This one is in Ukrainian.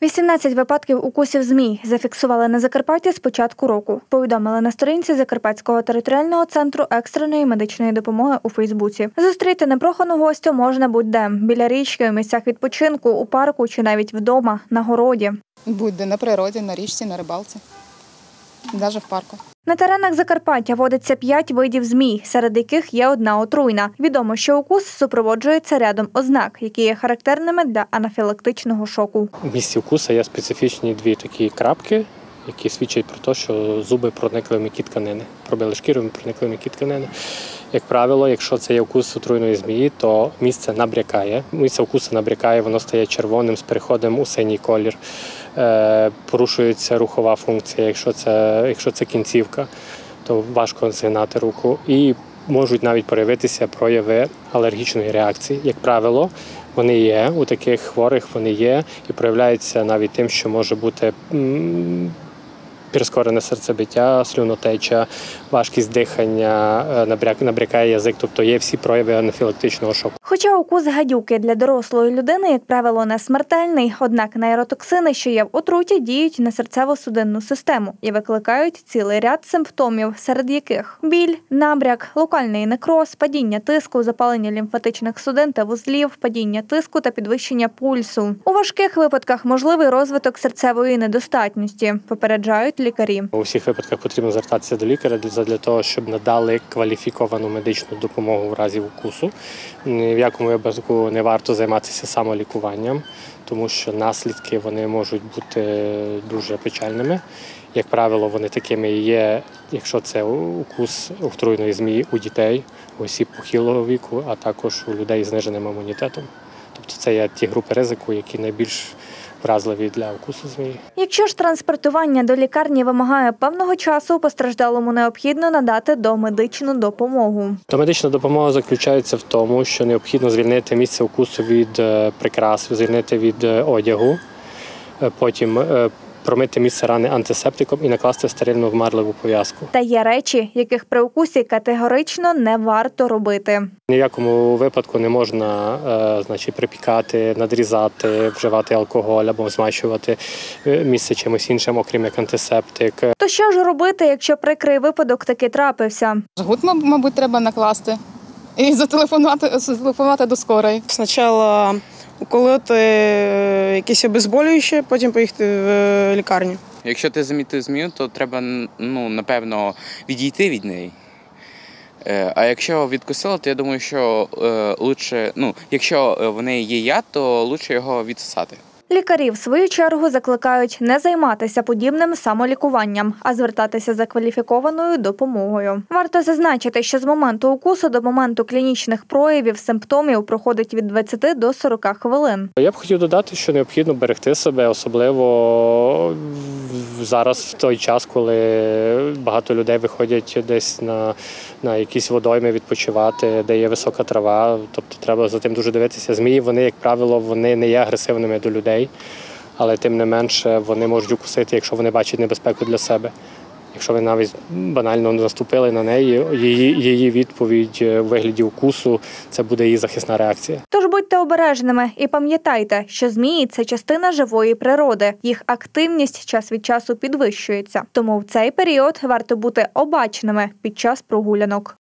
18 випадків укусів змій зафіксували на Закарпатті з початку року, повідомили на сторінці Закарпатського територіального центру екстреної медичної допомоги у Фейсбуці. Зустріти непрохану гостю можна будь-де – біля річки, у місцях відпочинку, у парку чи навіть вдома, на городі. Будь-де, на природі, на річці, на рибалці, навіть в парку. На теренах Закарпаття водиться 5 видів змій, серед яких є одна отруйна. Відомо, що укус супроводжується рядом ознак, які є характерними для анафілактичного шоку. В місці укуса є специфічні дві такі крапки, які свідчать про те, що зуби проникли в м'які тканини. Пробили шкіру, проникли в м'які тканини. Як правило, якщо це є укус отруйної змії, то місце набрякає. Місце укусу набрякає, воно стає червоним з переходом у синій колір. Порушується рухова функція, якщо це кінцівка, то важко згинати руку. І можуть навіть проявитися прояви алергічної реакції. Як правило, вони є, у таких хворих вони є і проявляються навіть тим, що може бути прискорене серцебиття, слюнотеча, важкість дихання, набрякає язик, тобто є всі прояви анафілактичного шоку. Хоча укус гадюки для дорослої людини, як правило, не смертельний, однак нейротоксини, що є в отруті, діють на серцево-судинну систему і викликають цілий ряд симптомів, серед яких біль, набряк, локальний некроз, падіння тиску, запалення лімфатичних судин та вузлів, падіння тиску та підвищення пульсу. У важких випадках можливий розвиток серцевої недостатності, попереджають лікарі. У всіх випадках потрібно звертатися до лікаря для того, щоб надали кваліфіковану медичну допомогу в разі укусу. Ні в якому випадку не варто займатися самолікуванням, тому що наслідки вони можуть бути дуже печальними. Як правило, вони такими і є, якщо це укус отруйної змії у дітей, у осіб похилого віку, а також у людей з зниженим імунітетом. Тобто це є ті групи ризику, які найбільш вразливі для укусу змії. Якщо ж транспортування до лікарні вимагає певного часу, постраждалому необхідно надати домедичну допомогу. Домедична допомога заключається в тому, що необхідно звільнити місце укусу від прикрас, звільнити від одягу, потім промити місце рани антисептиком і накласти стерильну вмарливу пов'язку. Та є речі, яких при укусі категорично не варто робити. Ні в якому випадку не можна припікати, надрізати, вживати алкоголь або змащувати місце чимось іншим, окрім як антисептик. То що ж робити, якщо прикрий випадок таки трапився? Жгут, мабуть, треба накласти і зателефонувати до скорої. Спочатку уколоти якісь обезболюючі, потім поїхати в лікарню. Якщо ти замітив змію, то треба, напевно, відійти від неї. А якщо відкусило, то я думаю, що якщо в неї є яд, то краще його відсосати. Лікарі, в свою чергу, закликають не займатися подібним самолікуванням, а звертатися за кваліфікованою допомогою. Варто зазначити, що з моменту укусу до моменту клінічних проявів, симптомів проходить від 20 до 40 хвилин. Я б хотів додати, що необхідно берегти себе, особливо зараз, в той час, коли багато людей виходять десь на якісь водойми відпочивати, де є висока трава, тобто треба за тим дуже дивитися. Змії, вони, як правило, вони не є агресивними до людей, але тим не менше вони можуть укусити, якщо вони бачать небезпеку для себе. Якщо ви навіть банально наступили на неї, її відповідь у вигляді укусу – це буде її захисна реакція. Тож будьте обережними і пам'ятайте, що змії – це частина живої природи. Їх активність час від часу підвищується. Тому в цей період варто бути обачними під час прогулянок.